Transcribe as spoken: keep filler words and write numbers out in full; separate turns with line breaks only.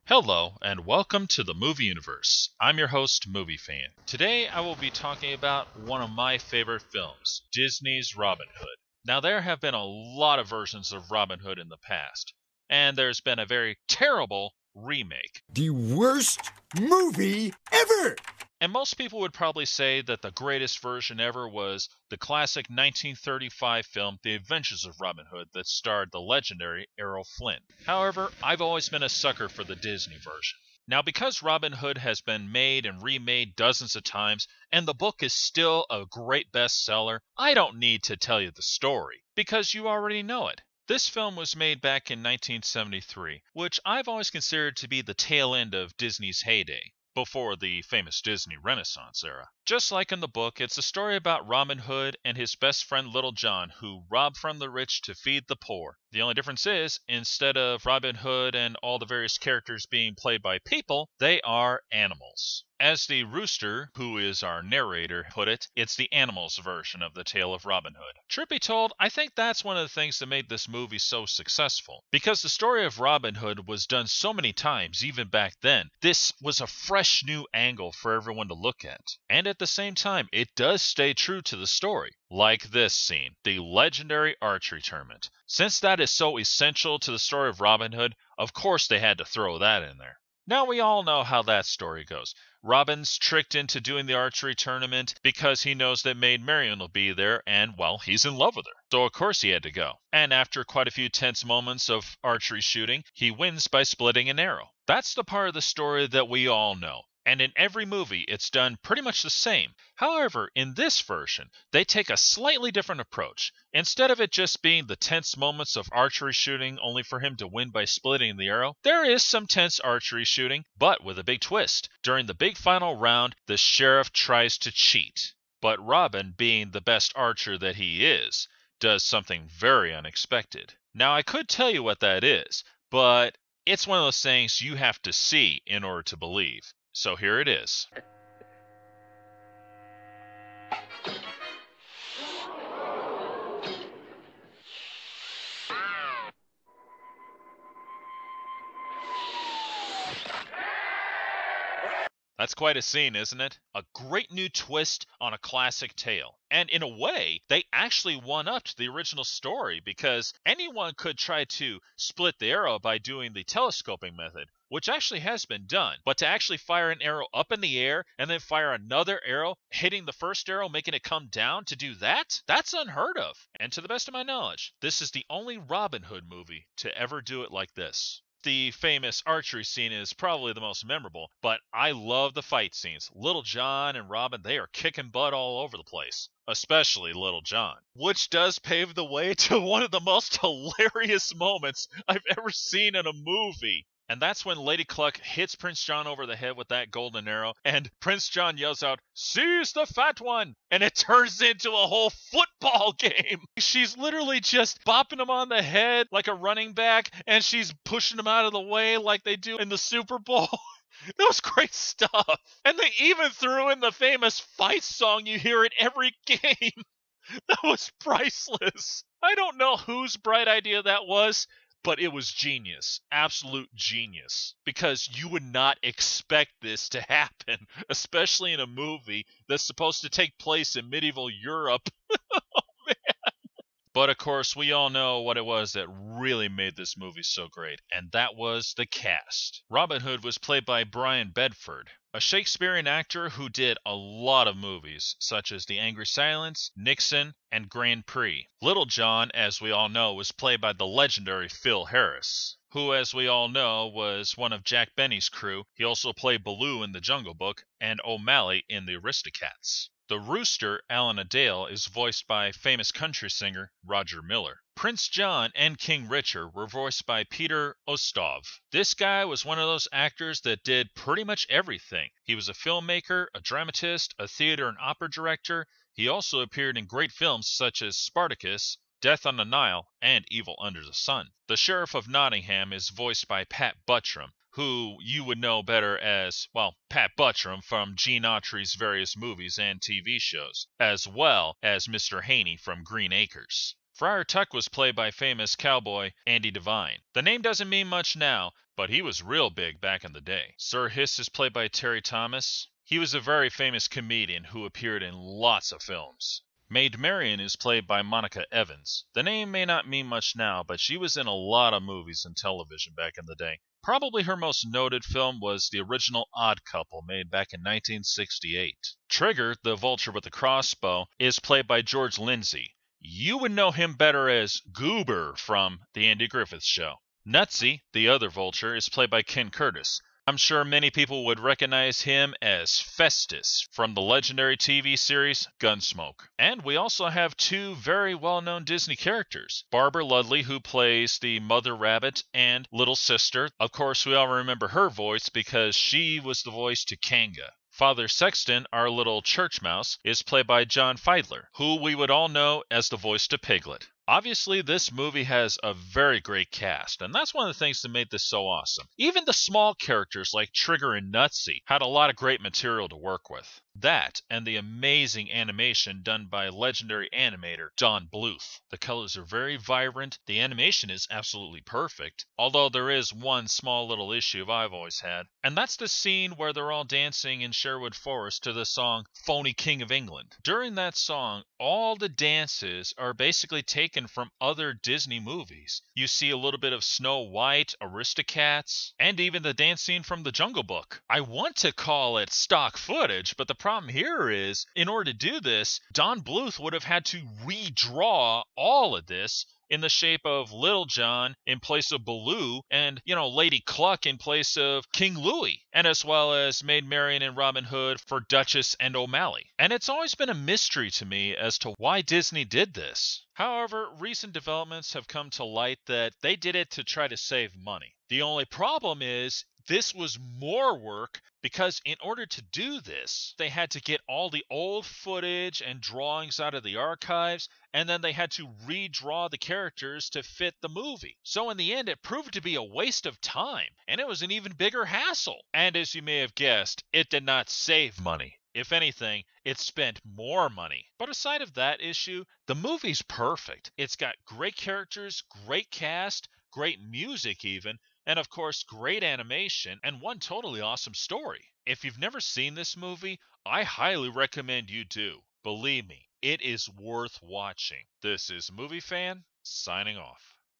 Hello, and welcome to the Movie Universe. I'm your host, Movie Fan. Today I will be talking about one of my favorite films, Disney's Robin Hood. Now, there have been a lot of versions of Robin Hood in the past, and there's been a very terrible remake.
The worst movie ever!
And most people would probably say that the greatest version ever was the classic nineteen thirty-five film The Adventures of Robin Hood that starred the legendary Errol Flynn. However, I've always been a sucker for the Disney version. Now, because Robin Hood has been made and remade dozens of times, and the book is still a great bestseller, I don't need to tell you the story, because you already know it. This film was made back in nineteen seventy-three, which I've always considered to be the tail end of Disney's heyday, before the famous Disney Renaissance era. Just like in the book, it's a story about Robin Hood and his best friend Little John, who rob from the rich to feed the poor. The only difference is, instead of Robin Hood and all the various characters being played by people, they are animals. As the rooster, who is our narrator, put it, it's the animals version of the tale of Robin Hood. Truth be told, I think that's one of the things that made this movie so successful. Because the story of Robin Hood was done so many times, even back then, this was a fresh new angle for everyone to look at. And at the same time, it does stay true to the story. Like this scene, the legendary archery tournament. Since that is so essential to the story of Robin Hood, of course they had to throw that in there. Now we all know how that story goes. Robin's tricked into doing the archery tournament because he knows that Maid Marian will be there and, well, he's in love with her. So of course he had to go. And after quite a few tense moments of archery shooting, he wins by splitting an arrow. That's the part of the story that we all know. And in every movie, it's done pretty much the same. However, in this version, they take a slightly different approach. Instead of it just being the tense moments of archery shooting only for him to win by splitting the arrow, there is some tense archery shooting, but with a big twist. During the big final round, the sheriff tries to cheat. But Robin, being the best archer that he is, does something very unexpected. Now, I could tell you what that is, but it's one of those things you have to see in order to believe. So here it is. That's quite a scene, isn't it? A great new twist on a classic tale. And in a way, they actually one-upped the original story because anyone could try to split the arrow by doing the telescoping method, which actually has been done. But to actually fire an arrow up in the air and then fire another arrow, hitting the first arrow, making it come down, to do that? That's unheard of. And to the best of my knowledge, this is the only Robin Hood movie to ever do it like this. The famous archery scene is probably the most memorable, but I love the fight scenes. Little John and Robin, they are kicking butt all over the place, especially Little John, which does pave the way to one of the most hilarious moments I've ever seen in a movie. And that's when Lady Cluck hits Prince John over the head with that golden arrow, and Prince John yells out, "Seize the fat one!" And it turns into a whole football game. She's literally just bopping him on the head like a running back, and she's pushing him out of the way like they do in the Super Bowl. That was great stuff. And they even threw in the famous fight song you hear in every game. That was priceless. I don't know whose bright idea that was, but it was genius, absolute genius, because you would not expect this to happen, especially in a movie that's supposed to take place in medieval Europe. Oh, man. But of course, we all know what it was that really made this movie so great, and that was the cast. Robin Hood was played by Brian Bedford, a Shakespearean actor who did a lot of movies, such as The Angry Silence, Nixon, and Grand Prix. Little John, as we all know, was played by the legendary Phil Harris, who, as we all know, was one of Jack Benny's crew. He also played Baloo in The Jungle Book and O'Malley in The Aristocats. The rooster, Alan Adale, is voiced by famous country singer Roger Miller. Prince John and King Richard were voiced by Peter Ostov. This guy was one of those actors that did pretty much everything. He was a filmmaker, a dramatist, a theater and opera director. He also appeared in great films such as Spartacus, Death on the Nile, and Evil Under the Sun. The Sheriff of Nottingham is voiced by Pat Buttram, who you would know better as, well, Pat Buttram from Gene Autry's various movies and T V shows, as well as Mister Haney from Green Acres. Friar Tuck was played by famous cowboy Andy Devine. The name doesn't mean much now, but he was real big back in the day. Sir Hiss is played by Terry Thomas. He was a very famous comedian who appeared in lots of films. Maid Marian is played by Monica Evans. The name may not mean much now, but she was in a lot of movies and television back in the day. Probably her most noted film was the original Odd Couple, made back in nineteen sixty-eight. Trigger, the vulture with the crossbow, is played by George Lindsay. You would know him better as Goober from The Andy Griffith Show. Nutsy, the other vulture, is played by Ken Curtis. I'm sure many people would recognize him as Festus from the legendary T V series Gunsmoke. And we also have two very well-known Disney characters. Barbara Ludley, who plays the Mother Rabbit and Little Sister. Of course, we all remember her voice because she was the voice to Kanga. Father Sexton, our little church mouse, is played by John Fiedler, who we would all know as the voice to Piglet. Obviously, this movie has a very great cast, and that's one of the things that made this so awesome. Even the small characters like Trigger and Nutsy had a lot of great material to work with. That, and the amazing animation done by legendary animator Don Bluth. The colors are very vibrant, the animation is absolutely perfect, although there is one small little issue I've always had, and that's the scene where they're all dancing in Sherwood Forest to the song Phony King of England. During that song, all the dances are basically taken from other Disney movies. You see a little bit of Snow White, Aristocats, and even the dance scene from The Jungle Book. I want to call it stock footage, but the problem here is, in order to do this, Don Bluth would have had to redraw all of this in the shape of Little John in place of Baloo, and, you know, Lady Cluck in place of King Louie, and as well as Maid Marian and Robin Hood for Duchess and O'Malley. And it's always been a mystery to me as to why Disney did this. However, recent developments have come to light that they did it to try to save money. The only problem is, this was more work because in order to do this, they had to get all the old footage and drawings out of the archives, and then they had to redraw the characters to fit the movie. So in the end, it proved to be a waste of time, and it was an even bigger hassle. And as you may have guessed, it did not save money. If anything, it spent more money. But aside of that issue, the movie's perfect. It's got great characters, great cast, great music even, and of course, great animation, and one totally awesome story. If you've never seen this movie, I highly recommend you do. Believe me, it is worth watching. This is Movie Fan, signing off.